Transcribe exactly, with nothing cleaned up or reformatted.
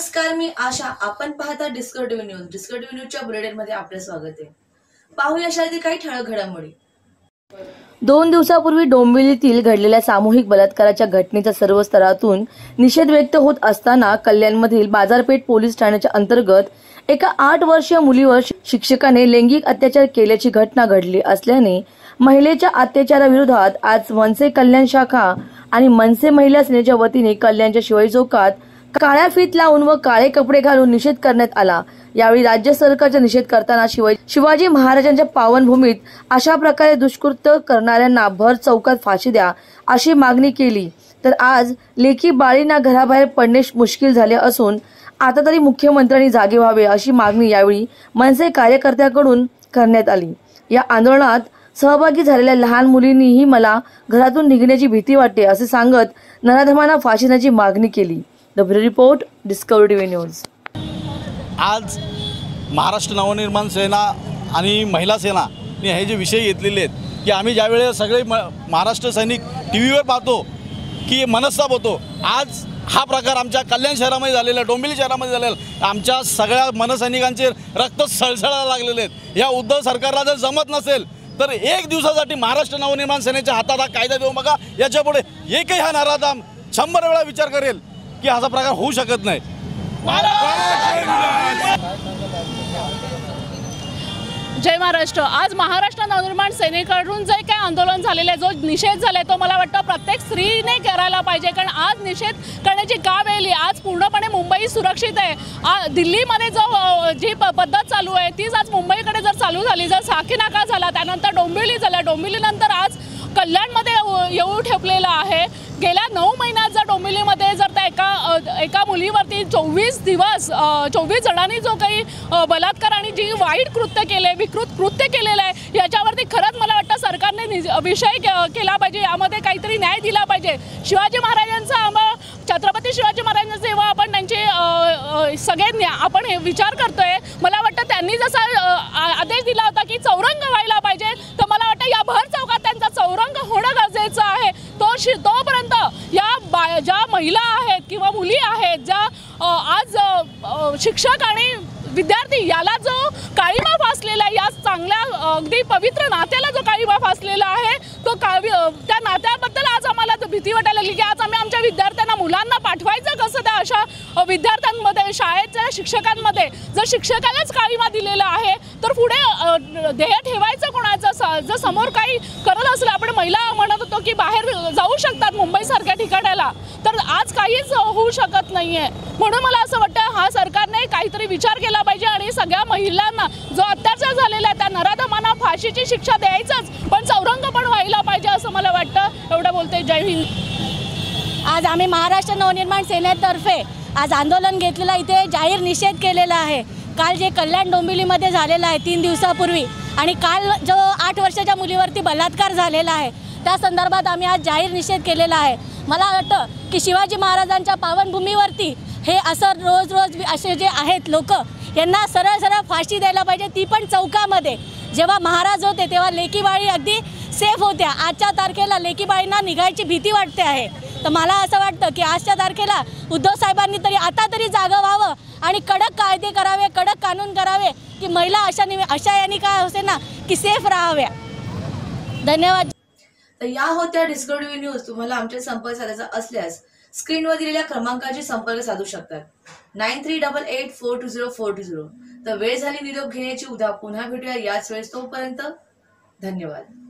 नमस्कार, मी आशा. आपण पाहता discover TV news. Discover TV न्यूजच्या बुलेटिन मध्ये आपले स्वागत आहे. पाहूया शाळेतील काही ठळक घडामोडी. दोन दिवसापूर्वी डोंबिवलीतील घडलेल्या सामूहिक बलात्काराच्या घटनेचा सर्व स्तरातून निषेध व्यक्त होत असताना कल्याणमधील बाजारपेठ पोलीस ठाण्याच्या अंतर्गत एका आठ वर्षीय मुलीवर शिक्षकाने लैंगिक अत्याचार केल्याची घटना घडली असल्याने महिलेच्या अत्याचाराविरोधात आज मनसे कल्याण शाखा आणि मनसे महिला सेनेच्या वतीने कल्याणच्या शिवाजी चौकात काळ्या फीत लावून व काळे कपडे घालून निषेध करण्यात आला. यावेळी राज्य सरकारचा निषेध करताना शिवाजी महाराजांच्या पावनभूमीत अशा प्रकारे दुष्कृत्य करणाऱ्यांना भर चौकात फाशी द्या अशी मागणी केली. तर आज लेकी बाळींना घराबाहेर पडणे मुश्किल झाले असून आता तरी मुख्यमंत्र्यांनी जागे व्हावे अशी मागणी यावेळी मनसे कार्यकर्त्यांकडून करण्यात आली. या आंदोलनात सहभागी झालेल्या लहान मुलींनीही मला घरातून निघण्याची भीती वाटते असे सांगत नराधमांना फाशी देण्याची मागणी केली. The bureau report, discover TV news. आज महाराष्ट्र नवनिर्माण सेना आणि महिला सेना हे जे विषय घेतलेले आहेत की आम्ही ज्यावेळेस सगळे म महाराष्ट्र सैनिक टी व्हीवर पाहतो की मनस्ताप होतो. आज हा प्रकार आमच्या कल्याण शहरामध्ये झालेला, डोंबिवली शहरामध्ये झालेला, आमच्या सगळ्या मनसैनिकांचे रक्त सळसळायला लागलेले आहेत. या उद्धव सरकारला जर जमत नसेल तर एक दिवसासाठी महाराष्ट्र नवनिर्माण सेनेच्या हातात हा कायदा देऊ बघा. याच्यापुढे एकही हा नराधम शंभर वेळा विचार करेल की असा प्रकार होऊ शकत नाही. जय महाराष्ट्र. आज महाराष्ट्र नवनिर्माण सेनेकडून जे काही आंदोलन झालेलं आहे, जो निषेध झालाय, तो मला वाटतं प्रत्येक स्त्रीने करायला पाहिजे. कारण आज निषेध करण्याची का वेळ आली. आज पूर्णपणे मुंबई सुरक्षित आहे. दिल्लीमध्ये जो जी पद्धत चालू आहे तीच आज मुंबईकडे जर चालू झाली, जर साकीनाका झाला, त्यानंतर डोंबिवली झाला, डोंबिवलीनंतर आज कल्याणमध्ये येऊ ठेपलेला आहे. गेल्या नऊ महिन्यात जर डोंबिवलीमध्ये जर त्या एका एका मुलीवरती चोवीस दिवस चोवीस जणांनी जो काही बलात्कार आणि जी वाईट कृत्य केले, विकृत कृत्य केलेलं आहे, याच्यावरती खरंच मला वाटतं सरकारने विषय केला पाहिजे. यामध्ये काहीतरी न्याय दिला पाहिजे. शिवाजी महाराजांचा आम्हा छत्रपती शिवाजी महाराजांचे जेव्हा आपण त्यांचे सगळे आपण विचार करतोय, मला वाटतं त्यांनी जसा आदेश दिला होता की चौरंग व्हायला पाहिजे, तर मला वाटतं या भर चौकात त्यांचा चौरंग होणं गरजेचं आहे. तो तोपर्यंत या ज्या महिला आहेत किंवा मुली आहेत, ज्या आज शिक्षक आणि विद्यार्थी याला जो काळीमा फासलेला आहे, या चांगल्या अगदी पवित्र नात्याला जो काळीमा फासलेला आहे, तो त्या नात्याबद्दल आज आम्हाला भीती वाटायला लागली की आज आम्ही आमच्या विद्यार्थ्यांना, मुलांना पाठवायचं कसं त्या अशा विद्यार्थ्यांमध्ये, शाळेच्या शिक्षकांमध्ये. जर शिक्षकालाच काळीमा दिलेला आहे तर पुढे ध्येय ठेवायचं कोणाचं. जर समोर काही करत असलं, आपण महिला म्हणत होतो की बाहेर जाऊ शकतात मुंबईसारख्या ठिकाणाला, तर आज काहीच होऊ शकत नाहीये. म्हणून मला असं वाटतं हा सरकारने काहीतरी विचार केला पाहिजे आणि सगळ्या महिलांना जो अत्याचार झालेला आहे त्या नराधमांना फाशीची शिक्षा द्यायचंच, पण चौरंग पण व्हायला पाहिजे असं मला वाटतं. एवढं बोलते. जय हिंद. आज आम्ही महाराष्ट्र नवनिर्माण सेनेतर्फे आज आंदोलन घेतलेला, इथे जाहीर निषेध केलेला आहे. काल जे कल्याण डोंबिवलीमध्ये झालेलं आहे तीन दिवसापूर्वी, आणि काल जो आठ वर्षाच्या मुलीवरती बलात्कार झालेला आहे, त्या संदर्भात आम्ही आज जाहीर निषेध केलेला आहे. मला वाटतं की शिवाजी महाराजांच्या पावनभूमीवरती हे असं रोज रोज असे जे आहेत लोक, यांना सरळ सरळ फाशी द्यायला पाहिजे, ती पण चौकामध्ये. जेव्हा महाराज होते तेव्हा लेकीबाळी अगदी सेफ होत्या. आजच्या तारखेला लेकीबाळींना निघायची भीती वाटते आहे. तर मला असं वाटतं की आजच्या तारखेला उद्धव साहेबांनी तरी आता तरी जागं व्हावं आणि कडक कायदे करावे, कडक कानून करावे की महिला अशा अशा यांनी काय होते ना की सेफ राहाव्या. धन्यवाद. तर या होत्या डिस्कवर टीव्ही न्यूज. तुम्हाला आमच्या संपर्क साधायचा असल्यास स्क्रीनवर दिलेल्या क्रमांकाशी संपर्क साधू शकतात. Nine three double eight four two zero four two zero. तर वेळ झाली निरोप घेण्याची. उद्या पुन्हा भेटूया याच वेळेस. तोपर्यंत धन्यवाद.